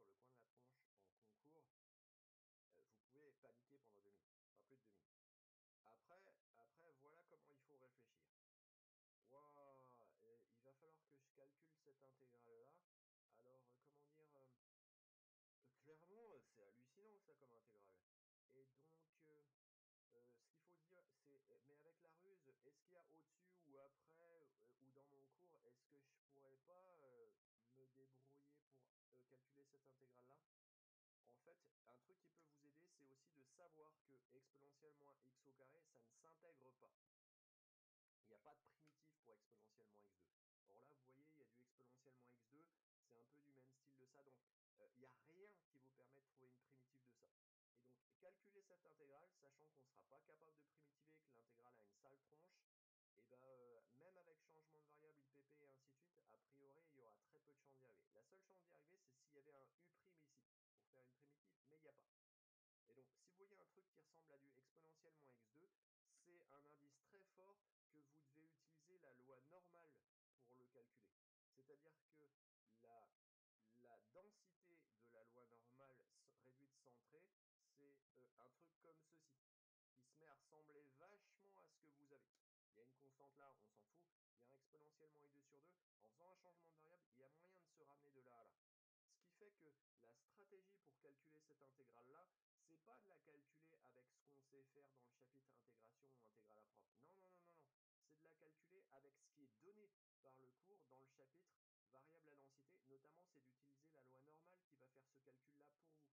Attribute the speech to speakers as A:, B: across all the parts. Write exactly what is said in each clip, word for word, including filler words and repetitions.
A: sur le coin de la tronche en concours, euh, vous pouvez paniquer pendant deux minutes, pas plus de deux minutes. Après, après, voilà comment il faut réfléchir. Waouh, euh, il va falloir que je calcule cette intégrale-là. Alors, euh, comment dire, euh, euh, clairement, euh, c'est hallucinant ça comme intégrale. Et donc, euh, euh, ce qu'il faut dire, c'est, euh, mais avec la ruse, est-ce qu'il y a au-dessus ou après, euh, ou dans mon cours, est-ce que je pourrais pas euh, me débrouiller pour euh, calculer cette intégrale-là? En fait, un truc qui peut vous aider, c'est aussi de savoir que exponentielle moins x au carré, ça ne s'intègre pas. Il n'y a pas de primitif pour exponentielle moins x deux. Or là, vous voyez, il y a du exponentielle moins x deux, c'est un peu du même style de ça, donc euh, il n'y a rien qui vous permet de trouver une primitive de ça. Et donc, calculer cette intégrale, sachant qu'on ne sera pas capable de primitiver, que l'intégrale a une sale tronche, et ben euh, même avec changement de variable, I P P et ainsi de suite, a priori, il y aura très peu de chances d'y arriver. La seule chance d'y arriver, c'est s'il y avait un U' ici, pour faire une primitive, mais il n'y a pas. Et donc, si vous voyez un truc qui ressemble à du exponentielle moins x deux, c'est un indice très fort que vous devez utiliser la loi normale pour le calculer. C'est-à-dire que la, la densité de la loi normale réduite centrée, c'est euh, un truc comme ceci, qui se met à ressembler vachement à ce que vous avez. Il y a une constante là, on s'en fout. Il y a un exponentiellement i deux sur deux. En faisant un changement de variable, il y a moyen de se ramener de là à là. Ce qui fait que la stratégie pour calculer cette intégrale-là, c'est pas de la calculer avec ce qu'on sait faire dans le chapitre intégration ou intégrale à prof. Non, non, non, non, non. C'est de la calculer avec ce qui est donné par le cours dans le chapitre variable à densité. Notamment, c'est d'utiliser la loi normale qui va faire ce calcul-là pour vous.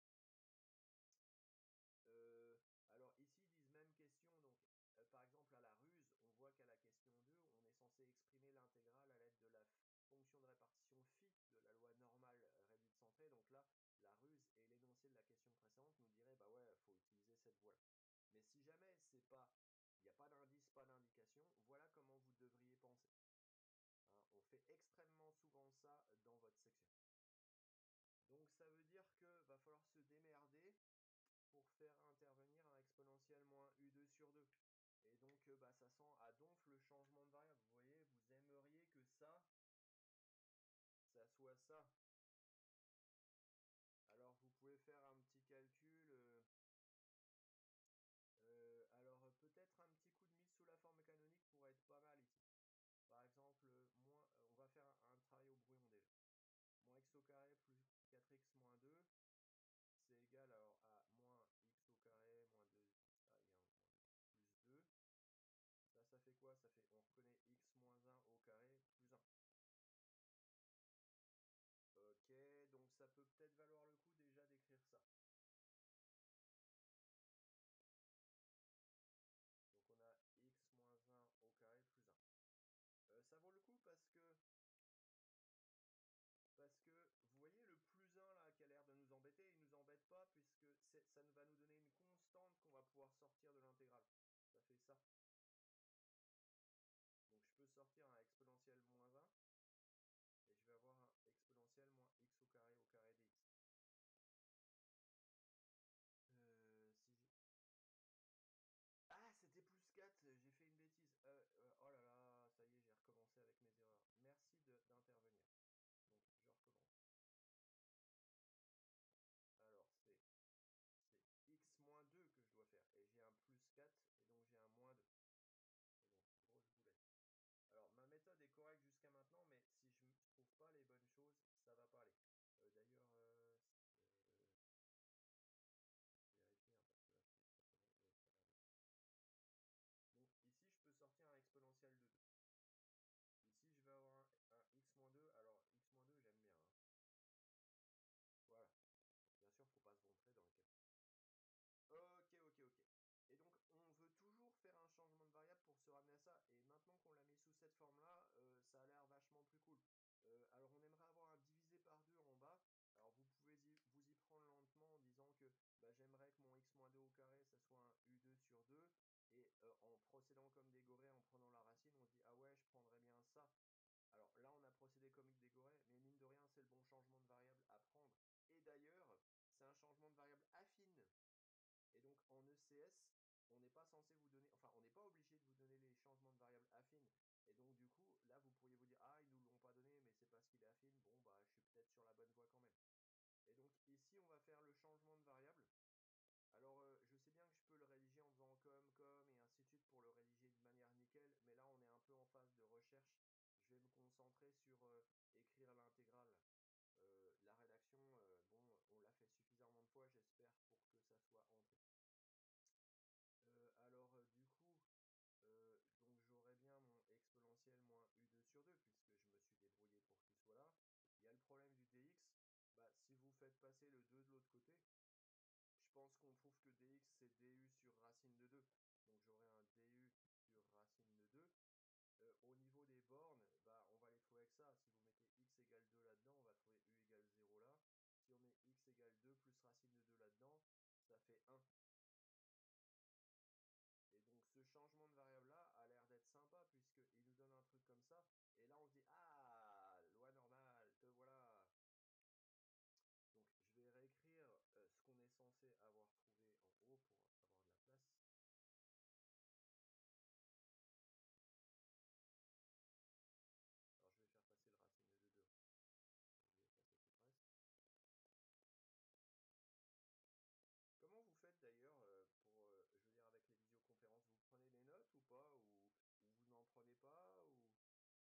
A: Euh, alors ici, ils disent même question. Donc, euh, par exemple, à la ruse, on voit qu'à la question deux, on est censé exprimer l'intégrale à l'aide de la fonction de répartition phi de la loi normale réduite centrée. Donc là, la ruse et l'énoncé de la question précédente nous diraient, bah ouais, il faut utiliser cette voie-là. Mais si jamais c'est pas, il n'y a pas d'indice, pas d'indication, voilà comment vous devriez penser. Hein, on fait extrêmement souvent ça dans votre section. Donc ça veut dire que va falloir se démerder pour faire intervenir un exponentiel moins u deux sur deux. Et donc, euh, bah, ça sent à donf le changement de variable. Vous voyez, vous aimeriez que ça, ça soit ça. Alors, vous pouvez faire un petit calcul. Euh, euh, alors, euh, peut-être un petit coup de mise sous la forme canonique pourrait être pas mal ici. Par exemple, euh, moins, euh, on va faire un, un travail au brouillon déjà. Moins x au carré plus quatre x moins deux, c'est égal alors à moins x au carré moins deux, ah, il y a un moins plus deux. Ça, ça fait quoi? Ça fait, on reconnaît x moins un au carré plus un. Ok, donc ça peut peut-être valoir le coup déjà d'écrire ça. Donc on a x moins un au carré plus un. Euh, ça vaut le coup parce que, parce que vous voyez le plus un là qui a l'air de nous embêter, il nous embête pas puisque ça va nous donner une constante qu'on va pouvoir sortir de l'intégrale. Ça fait ça. Donc je peux sortir un exponentiel moins un et je vais avoir un exponentiel moins x au carré au carré dx. Euh, si j'ai... Ah, c'était plus quatre, j'ai fait une bêtise. Euh, euh, oh là là, ça y est, j'ai recommencé avec mes erreurs. Merci d'intervenir. Donc, je recommence. Alors, c'est c'est x moins deux que je dois faire. Et j'ai un plus quatre, et donc j'ai un moins deux. Et donc, grosse boulette. Alors, ma méthode est correcte jusqu'à maintenant, mais si je ne trouve pas les bonnes choses, ça va pas aller. Euh, D'ailleurs, euh, euh, je vais vérifier, hein, parce que là, je trouve ça vraiment... Ouais, ça a l'air bon. Donc, ici, je peux sortir un exponentiel de deux. Ici, je vais avoir un, un x moins deux. Alors, x moins deux, j'aime bien. Hein. Voilà. Bien sûr, il ne faut pas se montrer dans le cas. Ok, ok, ok. Et donc, on veut toujours faire un changement de variable pour se ramener à ça. Et maintenant qu'on l'a mis sous cette forme-là, euh, ça a l'air vachement plus cool. Euh, alors, on aimerait avoir un divisé par deux en bas. Alors, vous pouvez y, vous y prendre lentement en disant que bah, j'aimerais que mon x moins deux au carré, ça soit un u deux sur deux. Et euh, en procédant comme des gorées, en prenant la racine, on se dit, ah ouais, je prendrais bien ça. Alors là, on a procédé comme des gorées, mais mine de rien, c'est le bon changement de variable à prendre. Et d'ailleurs, c'est un changement de variable affine. Et donc en E C S, on n'est pas censé vous donner, enfin on n'est pas obligé de vous donner les changements de variables affines. Et donc du coup, là vous pourriez vous dire, ah ils nous l'ont pas donné, mais c'est parce qu'il est affine, bon bah je suis peut-être sur la bonne voie quand même. Et donc faire le changement de variable. Alors, euh, je sais bien que je peux le rédiger en faisant comme, comme, et ainsi de suite pour le rédiger de manière nickel, mais là, on est un peu en phase de recherche. Je vais me concentrer sur euh, écrire l'intégrale. Euh, la rédaction, euh, bon, on l'a fait suffisamment de fois, j'espère, pour que ça soit entré. Euh, alors, euh, du coup, euh, donc j'aurai bien mon exponentiel moins u deux sur deux, puisque je me suis débrouillé pour qu'il soit là. Il y a le problème du dx. Bah, si vous faites passer le deux de l'autre côté, je pense qu'on trouve que dx c'est du sur racine de deux. Donc j'aurai un du sur racine de deux. Euh, au niveau des bornes, bah, on va les trouver avec ça. Si vous mettez x égale deux là-dedans, on va trouver u égale zéro là. Si on met x égale deux plus racine de deux là-dedans, ça fait un. Et donc ce changement de variable-là a l'air d'être sympa puisqu'il nous donne un truc comme ça. Et là on se dit, ah, loi normale, te voilà. Donc je vais réécrire euh, ce qu'on est censé avoir trouvé en haut pour avoir de la place. Alors je vais faire passer le racine de deux. Je vais effacer tout le reste. Comment vous faites d'ailleurs euh, pour, euh, je veux dire, avec les visioconférences, vous prenez des notes ou pas, ou, ou vous n'en prenez pas, ou,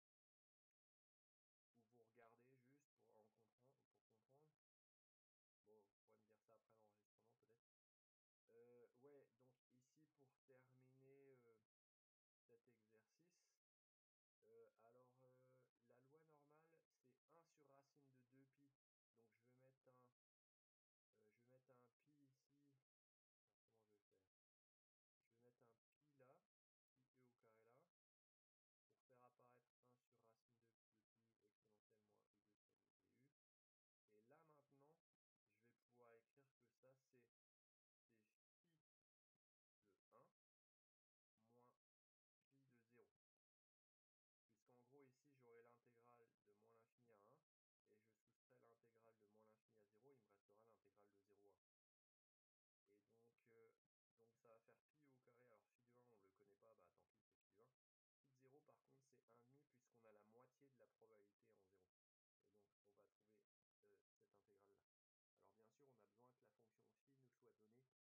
A: ou vous regardez juste pour en comprendre, pour comprendre? Bon, vous pourrez me dire ça après l'enregistrement peut-être. Euh, ouais, donc ici pour terminer euh, cet exercice, euh, alors euh, la loi normale c'est un sur racine de deux pi. Donc je vais mettre un, euh, je vais mettre un pi ici. Alors, comment je vais faire? Je vais mettre un pi là, pi e au carré là, pour faire apparaître un sur racine de, de pi exponentielle moins u deux sur deux du. Et là maintenant, je vais pouvoir écrire que ça c'est phi de un moins phi de zéro. Puisqu'en gros ici j'aurai l'intégrale de moins l'infini à un, et je soustrais l'intégrale de moins l'infini à zéro, il me restera l'intégrale de zéro à un. Et donc, euh, donc ça va faire pi au carré, alors phi de un on ne le connaît pas, bah tant pis c'est phi de un. Phi de zéro par contre c'est un virgule cinq puisqu'on a la moitié de la probabilité en zéro. Et donc on va trouver euh, cette intégrale là. Alors bien sûr on a besoin que la fonction phi nous soit donnée